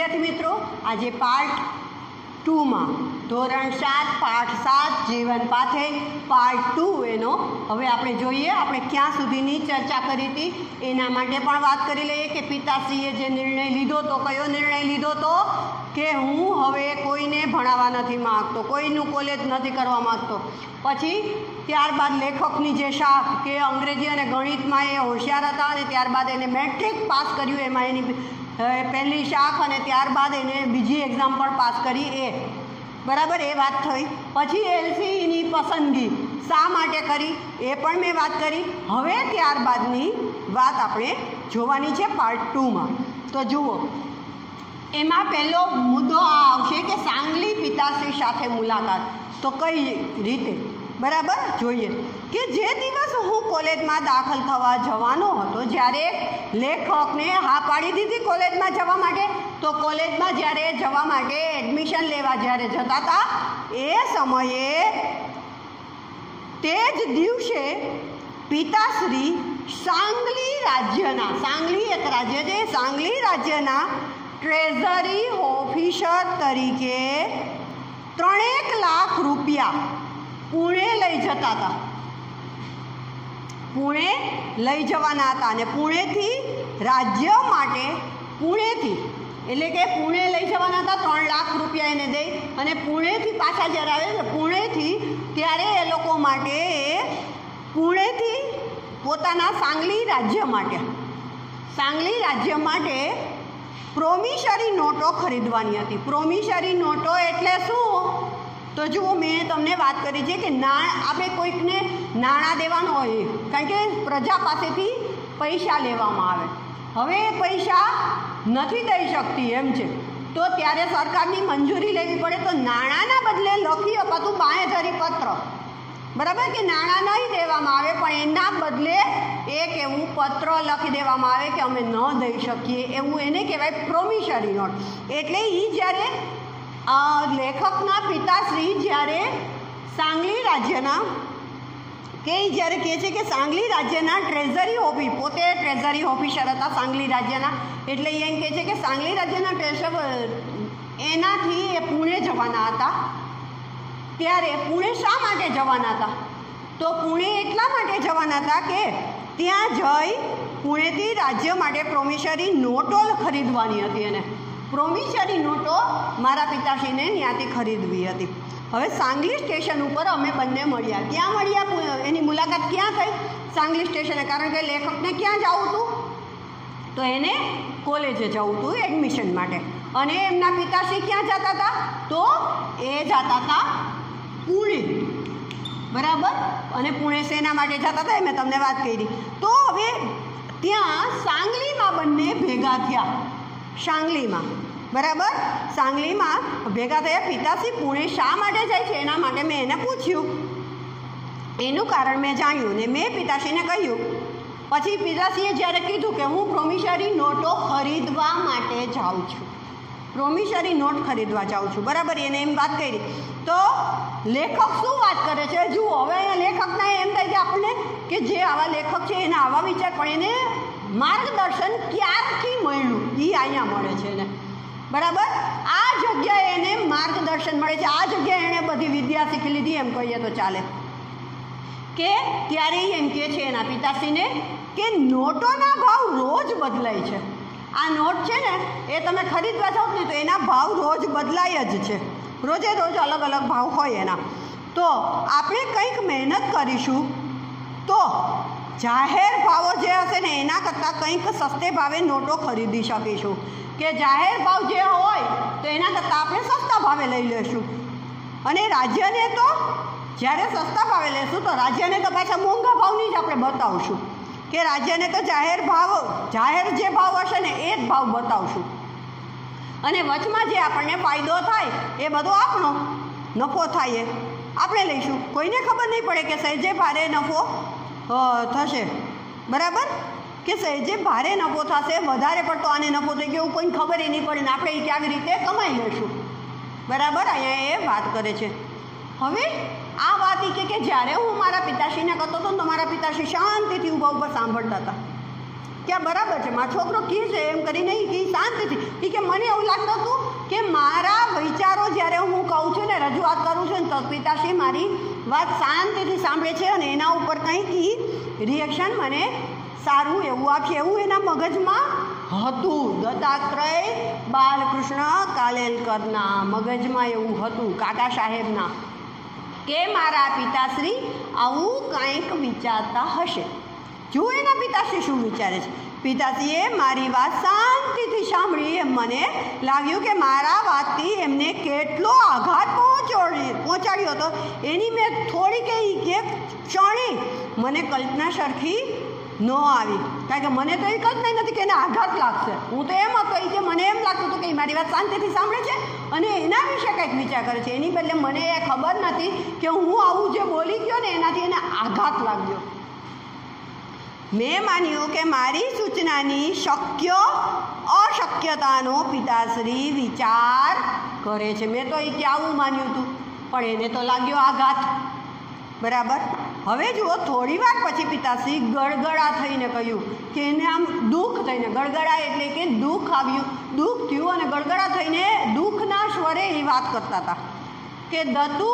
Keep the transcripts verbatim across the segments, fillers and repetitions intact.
विद्यार्थी मित्रों आज पार्ट टू में धोरण सात पाठ सात जीवन पाठे पार्ट टू एनो हवे आपणे जोईए आपणे क्यां सुधीनी चर्चा करी थी एना माटे पण वात करी लईए कि पिताश्रीए जे निर्णय लीधो तो कयो निर्णय लीधो तो कि हूँ हवे कोईने भणावा नथी मागतो कोईनुं कॉलेज नथी करवा मागतो। पछी त्यारबाद लेखकनी जे शाख के अंग्रेजी अने गणितमां ए होशियार हता अने त्यारबाद एने मेट्रिक पास कर्युं एमां एनी पहली शाख अने त्यारबाद एने बीजी एक्जाम पण पास करी ए बराबर ए बात थई। पछी एलसीईनी पसंदगी शा माटे करी ए पण मैं बात करी। हवे त्यारबादनी बात आपणे जोवानी छे पार्ट टू में। तो जुओ एमां पहेलो मुद्दो आ आवशे कि सांगली पिताश्री साथे मुलाकात। तो कई रीते बराबर जोईए कि जे दिवस हूँ कॉलेज में दाखल थवा जवानो हतो ज्यारे लेखक ने हा पाड़ी दीधी कॉलेज में जवा माटे तो कॉलेज में ज्यारे जवा माटे एडमिशन लेवा ज्यारे जता था ए समये तेज दिवसे पिताश्री सांगली राज्यना सांगली एक राज्य है सांगली राज्यना ट्रेजरी ऑफिसर तरीके त्रणेक लाख रुपया पुणे लई जता था पुणे लई जवाना था ने पुणे थी राज्य माटे पुणे थी एटले के पुणे लई जवाना था त्रण लाख रुपया एने दे अने पुणे थी पाछा ज्यारे आवे पुणे थी त्यारे ए लोको माटे पुणे थी पोताना सांगली राज्य माटे सांगली राज्य माटे प्रोमिशरी नोटो खरीदवानी हती। प्रोमिशरी नोटो एटले शुं तो जुओ मैं तमने बात करी है कि ना आपणे कोईकने नाणां देवानो होय कारण के प्रजा पासेथी पैसा लेवामां आवे हवे पैसा नहीं दई शकती एम छे तो त्यारे सरकारनी मंजूरी लेवी पड़े तो नाणांना बदले लखी अपातुं बांहेधरी पत्र बराबर कि नाणां नहीं देवामां आवे पण एना बदले एक एवं पत्र लखी देवामां आवे कि अमे न दई शकीए एवुं एने कहेवाय प्रोमिशरी नोट। एटले ई ज्यारे लेखकना पिताश्री ज्यारे सांगली राज्यना के ज्यारे कहे छे कि सांगली राज्यना ट्रेजरी ऑफिस पोते ट्रेजरी ऑफिसर हता सांगली राज्यना एटले एम कहे छे कि सांगली राज्यना ट्रेजर एनाथी ए पुणे जवाना हता त्यारे पुणे शा माटे जवाना हता तो पुणे एटला माटे जवाना हता के त्यां जई पुणेथी राज्य माटे प्रोमिशरी नोटो खरीदवानी हती अने प्रोमिशरी नोटो मारा पिताश्रीने त्याथी खरीदवी हती। हवे सांगली स्टेशन पर अमे बंने मळ्या क्यां मळ्या एनी मुलाकात क्यां थई सांगली स्टेशने कारण के लेखकने क्यां जावुं हतुं तो एने कॉलेजे जवुं हतुं एडमिशन माटे अने एमना पिताश्री क्यां जता हता तो ए जता हता पुणे बराबर अने पुणे सेना माटे जता हता मैं तमने वात करी। तो हवे त्यां सांगलीमां बंने भेगा थया सांगली में बराबर सांगली में भेगा थया पिताश्री पुणे शा माटे जाय छे एना माटे मैं एने पूछ्युं एनुं कारण मैं जाण्युं ने मैं पिताश्रीने कह्युं पछी पिताश्रीए ज्यारे कीधुं के हूँ प्रोमिशरी नोटो खरीदवा माटे जाऊँ छुं प्रोमिशरी नोट खरीदवा जाऊँ छुं बराबर एने एम बात करी। तो लेखक शुं बात करे छे जुओ हवे अहींया लेखकने एम थाय के आपणे के जे आवा लेखक छे एना आवा विचार पण एने मार्गदर्शन क्यारथी मळ्युं ई अहींया मळे छे ने बराबर आ जग्याए एने मार्गदर्शन मळे छे आ जग्याए एणे बधी विद्या शीखी लीधी एम कहीए तो चाले के त्यारे एम कहे छे एना पिताश्रीने के नोटोना भाव रोज बदलाय छे आ नोट छे ने ए तमे खरीदवा जाओ ने तो एना भाव रोज बदलाय ज छे रोजे रोज अलग अलग भाव होय एना तो आपणे कंईक मेहनत करीशुं तो जाहेर भावो जे हशे ने एना करता कंईक सस्ते भावे नोटो खरीदी शकीशुं के जाहेर भाव जे होय तो एना करता आपणे सस्ता भावे लई लेशुं अने राज्यने तो ज्यारे सस्ता भावे लेशुं तो राज्यने तो पाछा मोंघा भावनी ज आपणे बतावशुं के राज्यने तो जाहेर भाव जाहेर जे भाव हशे ने ए ज भाव बतावशुं अने वचमां जे आपणे फायदो थाय ए बधो आपणो नफो थाय आपणे लईशुं कोईने खबर नहीं पड़े के सहेजे भारे नफो थशे बराबर के सहेजे भारे नफो थशे वधारे पड़तो आने नफो थई गयो कोई खबर ही नहीं पड़े ने आपणे केवी रीते कमाई लेशुं बराबर अहींया ए वात करे छे। हवे आ वात ई के ज्यारे हूँ मारा पिताश्रीने कहतो तो मारा पिताश्री शांतिथी ऊभा ऊभा सांभळता हता क्या बराबर है मारो छोकरो कीए छे एम करीने ई की शांतिथी ई के मने एवुं लागतुं हतुं के मारा विचारो ज्यारे हूँ कहूँ छुं ने रजूआत करूँ छुं तो पिताश्री मारी वात शांतिथी सांभळे छे अने एना उपर कंईक ई रिएक्शन मने सारूं एवुं आपशे एवुं एना मगजमां हतुं। दत्तात्रेय बालकृष्ण कालेलकરના મગજમાં એવું હતું કાકા સાહેબના કે મારા પિતાશ્રી આવું કંઈક વિચારતા હશે। જો એના પિતાશ્રી શું વિચારે છે। પિતાશ્રીએ મારી વાત શાંતિથી સાંભળી એમ મને લાગ્યું કે મારા વાતથી એમને કેટલો આઘાત પહોંચાડી પહોંચાડ્યો હતો એની મેં થોડીક એક ક્ષણે મને કલ્પના સરખી ન આવી, કારણ કે મને તો એ કલ્પના નથી કે એને આઘાત લાગશે। હું તો એમ હતો કે મને એમ લાગતું હતું કે મારી વાત શાંતિથી સાંભળે છે અને એના વિશે કંઈક વિચાર કરે છે, એની બદલે મને એ ખબર નથી કે હું આવું જે બોલી ગયો ને એનાથી એને આઘાત લાગ્યો। મેં માન્યું કે મારી સૂચનાની શક્ય અશક્યતાનો પિતાશ્રી વિચાર કરે છે। મેં તો એ કે આવું માન્યું હતું પણ એને તો લાગ્યો આઘાત, બરાબર। હવે જુઓ થોડી વાર પછી પિતાશ્રી ગળગળા થઈને કહ્યું કે એને આમ દુઃખ થઈને, ગળગળા એટલે કે દુઃખ આવ્યું, દુઃખ થયું અને ગળગળા થઈને દુઃખના સ્વરે એ વાત કરતા હતા કે દત્તુ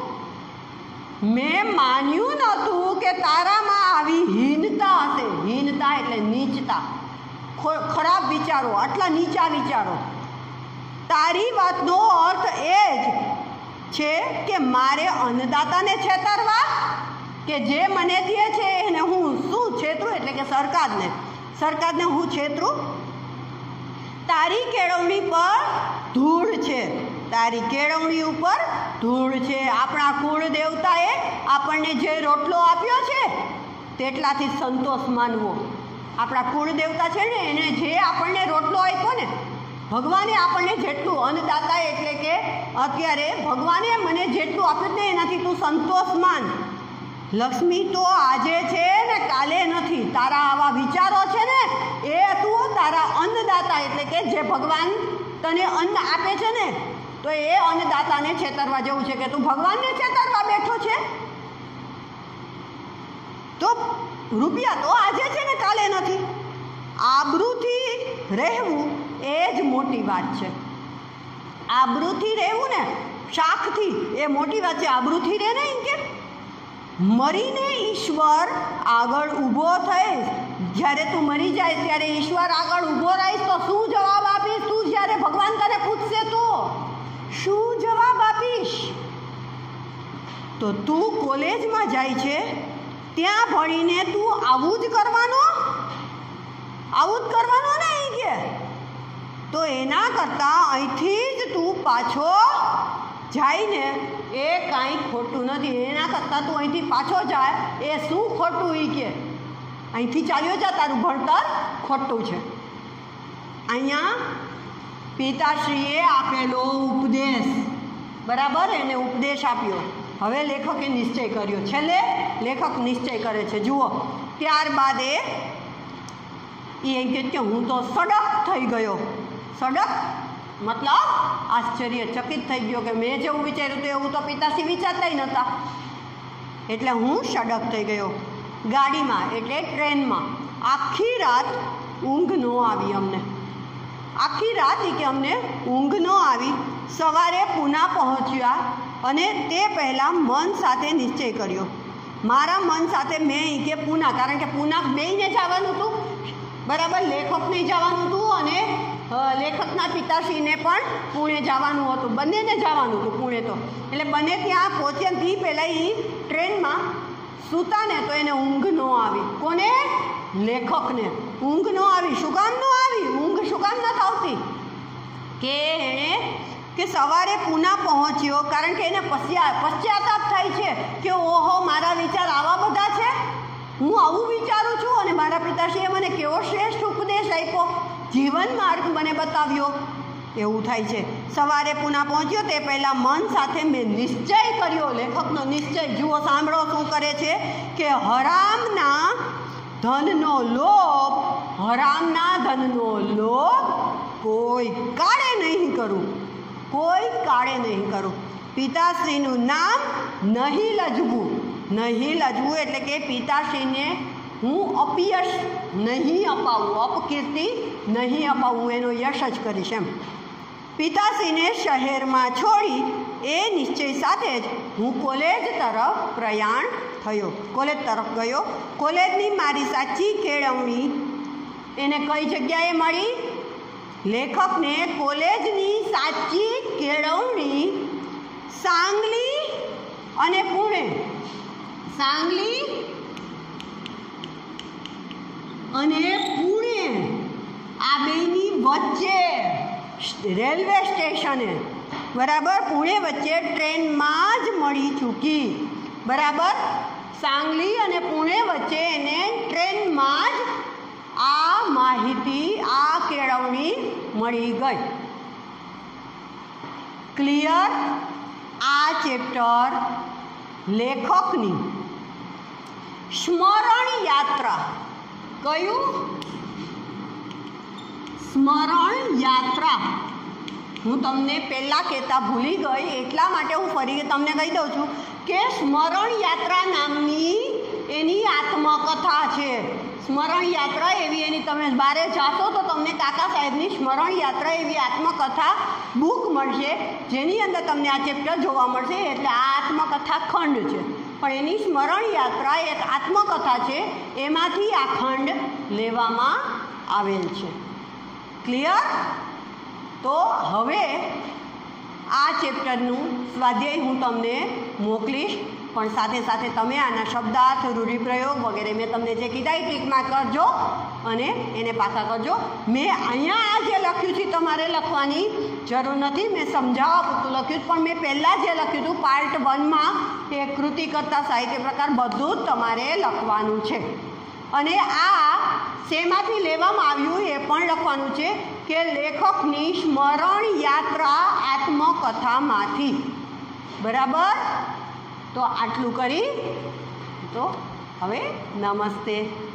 મેં માન્યું નહોતું કે તારામાં આવી હીનતા હશે। હીનતા એટલે નીચતા, ખરાબ વિચારો, આટલા નીચા વિચારો। તારી વાતનો અર્થ એ જ છે કે મારે અન્નદાતાને છેતરવા કે જે મને દે છે એને હું શું છેતરું, એટલે કે સરકારને સરકારને હું છેતરું। તારી કેળવણી પર ધૂળ છે, તારી કેળવણી ઉપર ધૂળ છે। આપણા કુળ દેવતાએ આપણને જે રોટલો આપ્યો છે તેટલાથી સંતોષ માનવો। આપણા કુળ દેવતા છે ને એને જે આપણને રોટલો આપ્યો ને, ભગવાને આપણને જેટલું, અન્નદાતા એટલે કે અત્યારે ભગવાને મને જેટલું આપ્યું ને એનાથી તું સંતોષ માન। લક્ષ્મી તો આજે છે ને કાલે નથી। તારા આવા વિચારો છે ને એ તું તારા અન્નદાતા એટલે કે જે ભગવાન તને અન્ન આપે છે ને તો એ અન્નદાતાને છેતરવા જેવું છે કે તું ભગવાનને છેતરવા બેઠો છે। તો રૂપિયા તો આજે છે ને કાલે નથી। આબરૂથી રહેવું એ જ મોટી વાત છે। આબરૂથી રહેવું ને શાખથી એ મોટી વાત છે। આબરૂથી રહે નહીં કે મરીને ઈશ્વર આગળ ઊભો થઈશ, જ્યારે તું મરી જાય ત્યારે ઈશ્વર આગળ ઊભો રહીશ તો શું જવાબ આપીશ? તું જ્યારે ભગવાન તને પૂછશે તો શું જવાબ આપીશ? તો તું કોલેજમાં જાય છે ત્યાં ભણીને તું આવું જ કરવાનો આવું જ કરવાનો ને અહીં કે તો એના કરતાં અહીંથી જ તું પાછો જાય ને એ કાંઈ ખોટું નથી। એના કરતાં તું અહીંથી પાછો જાય એ શું ખોટું એ કે અહીંથી ચાલ્યો જા, તારું ભણતર ખોટું છે। અહીંયા પિતાશ્રીએ આપેલો ઉપદેશ, બરાબર, એને ઉપદેશ આપ્યો। હવે લેખકે નિશ્ચય કર્યો, છેલ્લે લેખક નિશ્ચય કરે છે, જુઓ। ત્યારબાદ એ એમ કે હું તો સડક થઈ ગયો। સડક મતલબ આશ્ચર્યચકિત થઈ ગયો કે મેં જેવું વિચાર્યું હતું એવું તો પિતાશ્રી વિચારતા નહોતા, એટલે હું સડક થઈ ગયો। ગાડીમાં એટલે ટ્રેનમાં આખી રાત ઊંઘ ન આવી અમને, આખી રાત કે અમને ઊંઘ ન આવી। સવારે પૂના પહોંચ્યા અને તે પહેલાં મન સાથે નિશ્ચય કર્યો। મારા મન સાથે મેં કે પૂના, કારણ કે પૂના બેયને જવાનું હતું, બરાબર, લેખકને જવાનું હતું અને લેખકના પિતાશ્રીને પણ પુણે જવાનું હતું, બંનેને જવાનું હતું પુણે। તો એટલે બંને ત્યાં પહોંચ્યા તે પહેલાં એ ટ્રેનમાં સૂતા ને તો એને ઊંઘ ન આવી। કોને? લેખકને ઊંઘ ન આવી। શું કામ ન આવી? ઊંઘ શું કામ નથી આવતી? કે એણે કે સવારે પૂના પહોંચ્યો કારણ કે એને પશ્ચા પશ્ચાતાપ થાય છે કે ઓહો મારા વિચાર આવા બધા છે, હું આવું વિચારું છું અને મારા પિતાશ્રીએ મને કેવો શ્રેષ્ઠ ઉપદેશ આપ્યો, જીવન માર્ગ મને બતાવ્યો, એવું થાય છે। સવારે પૂના પહોંચ્યો તે પહેલાં મન સાથે મેં નિશ્ચય કર્યો। લેખકનો નિશ્ચય જુઓ, સાંભળો શું કરે છે કે હરામના ધનનો લોભ, હરામના ધનનો લોભ કોઈ કાળે નહીં કરું, કોઈ કાળે નહીં કરું। પિતાશ્રીનું નામ નહીં લજવું। નહીં લજવું એટલે કે પિતાશ્રીને હું અપયશ નહીં અપાવું, અપકીર્તિ નહીં અપાવું, એનો યશ જ કરીશ એમ. પિતાશ્રીને શહેરમાં છોડી એ નિશ્ચય સાથે જ હું કોલેજ તરફ પ્રયાણ થયો, કોલેજ તરફ ગયો. કોલેજની મારી સાચી કેળવણી એને કઈ જગ્યાએ મળી? લેખકને કોલેજની સાચી કેળવણી સાંગલી અને પુણે, સાંગલી અને પુણે આ બેની વચ્ચે રેલવે સ્ટેશને, બરાબર, પુણે વચ્ચે ટ્રેનમાં જ મળી ચૂકી. બરાબર, સાંગલી અને પુણે વચ્ચે એને ટ્રેનમાં જ આ માહિતી, આ કેળવણી મળી ગઈ. ક્લિયર? આ ચેપ્ટર લેખકની સ્મરણ યાત્રા, કયું? સ્મરણ યાત્રા. હું તમને પહેલાં કહેતા ભૂલી ગઈ, એટલા માટે હું ફરી તમને કહી દઉં છું કે સ્મરણ યાત્રા નામની એની આત્મકથા છે. સ્મરણ યાત્રા એવી એની, તમે બારે જાશો તો તમને કાકા સાહેબની સ્મરણ યાત્રા એવી આત્મકથા બુક મળશે, જેની અંદર તમને આ ચેપ્ટર જોવા મળશે. એટલે આ આત્મકથા ખંડ છે, પણ એની સ્મરણ યાત્રા એક આત્મકથા છે, એમાંથી આ ખંડ લેવામાં આવેલ છે. ક્લિયર? તો હવે આ ચેપ્ટરનું સ્વાધ્યાય હું તમને મોકલીશ, પણ સાથે સાથે તમે આના શબ્દાર્થ, રૂઢિપ્રયોગ વગેરે મેં તમને જે કીધા એ ટ્રીકમાં કરજો અને એને પાછા કરજો. મેં અહીંયા આ જે લખ્યું છે તમારે લખવાની જરૂર નથી, મેં સમજાવવા પૂરતું લખ્યું, પણ મેં પહેલાં જે લખ્યું હતું પાર્ટ વનમાં એ કૃતિ કરતા સાહિત્ય પ્રકાર બધું જ તમારે લખવાનું છે. અને આ શેમાંથી લેવામાં આવ્યું એ પણ લખવાનું છે કે લેખકની સ્મરણ યાત્રા આત્મકથામાંથી. બરાબર? તો આટલું કરી તો હવે નમસ્તે.